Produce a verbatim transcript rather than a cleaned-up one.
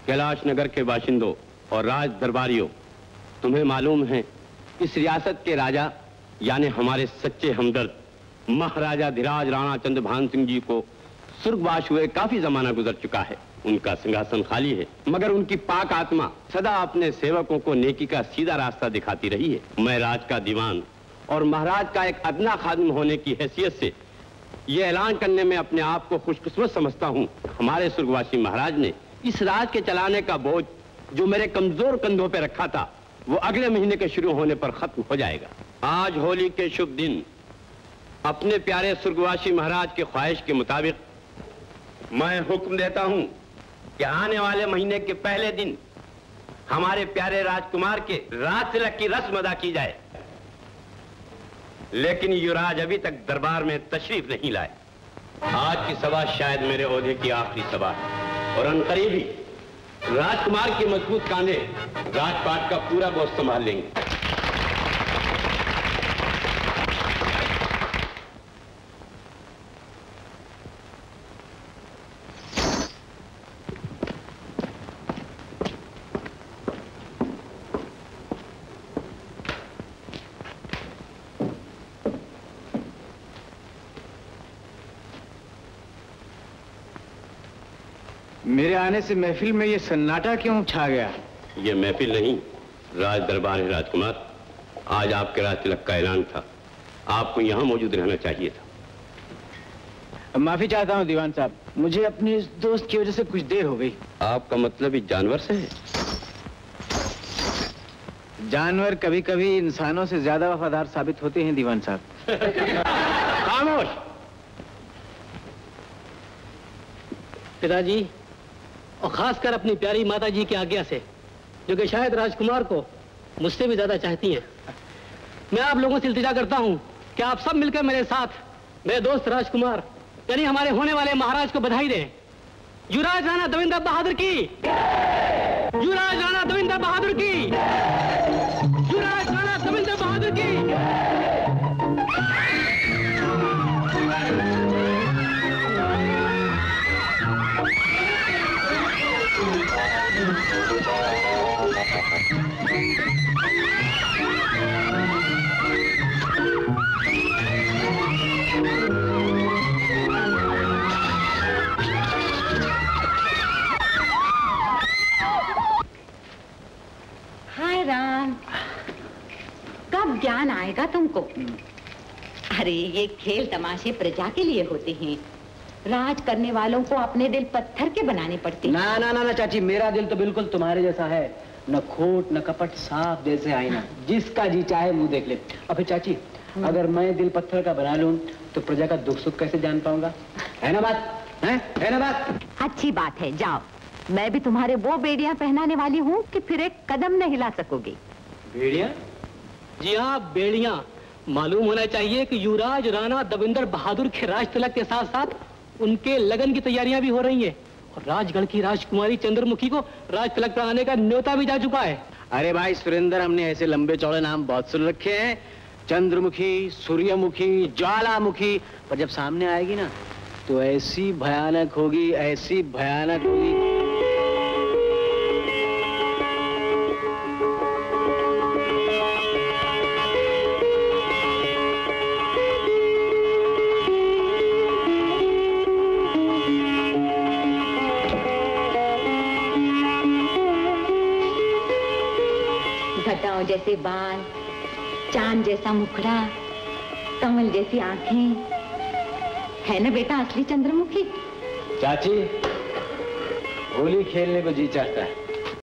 कैलाश नगर के बाशिंदों और राज दरबारियों, तुम्हें मालूम है इस रियासत के राजा यानी हमारे सच्चे हमदर्द महाराजा धीराज राणा चंद्रभान सिंह जी को स्वर्गवास हुए काफी जमाना गुजर चुका है। उनका सिंहासन खाली है, मगर उनकी पाक आत्मा सदा अपने सेवकों को नेकी का सीधा रास्ता दिखाती रही है। मैं राज का दीवान और महाराज का एक अदना खादिम होने की हैसियत से ये ऐलान करने में अपने आप को खुशकिस्मत समझता हूँ। हमारे स्वर्गवासी महाराज ने इस राज के चलाने का बोझ जो मेरे कमजोर कंधों पर रखा था, वो अगले महीने के शुरू होने पर खत्म हो जाएगा। आज होली के शुभ दिन अपने प्यारे स्वर्गवासी महाराज की ख्वाहिश के मुताबिक मैं हुक्म देता हूं कि आने वाले महीने के पहले दिन हमारे प्यारे राजकुमार के राज तिलक की रस्म अदा की जाए। लेकिन युवराज अभी तक दरबार में तशरीफ नहीं लाए। आज की सभा शायद मेरे ओहदे की आखिरी सभा है और अनकरीब ही राजकुमार के मजबूत कांधे राजपाट का पूरा बोझ संभाल लेंगे। मेरे आने से महफिल में ये सन्नाटा क्यों छा गया? ये महफिल नहीं, राज दरबार है राजकुमार। आज आपके राज तिलक का ऐलान था, आपको यहाँ मौजूद रहना चाहिए था। माफी चाहता हूँ दीवान साहब, मुझे अपने इस दोस्त की वजह से कुछ देर हो गई। आपका मतलब इस जानवर से है? जानवर कभी कभी इंसानों से ज्यादा वफादार साबित होते हैं दीवान साहब। खामोश। पिताजी, और खासकर अपनी प्यारी माता जी की आज्ञा से, जो कि शायद राजकुमार को मुझसे भी ज्यादा चाहती हैं, मैं आप लोगों से इल्तिजा करता हूं कि आप सब मिलकर मेरे साथ मेरे दोस्त राजकुमार यानी हमारे होने वाले महाराज को बधाई दें। युवराज राणा देवेंद्र बहादुर की, युवराज राणा देवेंद्र बहादुर की, युवराज राणा देवेंद्र बहादुर की। हाय राम, कब ज्ञान आएगा तुमको? अरे ये खेल तमाशे प्रजा के लिए होते हैं। राज करने वालों को अपने दिल पत्थर के बनाने पड़ते हैं। ना ना ना ना चाची, मेरा दिल तो बिल्कुल तुम्हारे जैसा है, न खोट न कपट, साफ जैसे आईना, जिसका जी चाहे मुंह देख ले। और फिर चाची, अगर मैं दिल पत्थर का बना लूं तो प्रजा का दुख सुख कैसे जान पाऊंगा? है ना बात? है, है ना बात? अच्छी बात है, जाओ। मैं भी तुम्हारे वो बेड़ियां पहनाने वाली हूँ कि फिर एक कदम न हिला सकोगे। बेड़ियां? जी हाँ, बेड़ियां। मालूम होना चाहिए कि युवराज राणा देवेंद्र बहादुर के राज तिलक के साथ साथ उनके लगन की तैयारियां भी हो रही हैं और राजगढ़ की राजकुमारी चंद्रमुखी को राज तिलक पर आने का न्योता भी जा चुका है। अरे भाई सुरेंद्र, हमने ऐसे लंबे चौड़े नाम बहुत सुन रखे हैं, चंद्रमुखी, सूर्यमुखी, ज्वालामुखी, पर जब सामने आएगी ना तो ऐसी भयानक होगी, ऐसी भयानक होगी। घटाओं जैसे बाल, चांद जैसा मुखड़ा, कमल जैसी आंखें, है ना बेटा असली चंद्रमुखी? चाची, होली खेलने को जी चाहता है।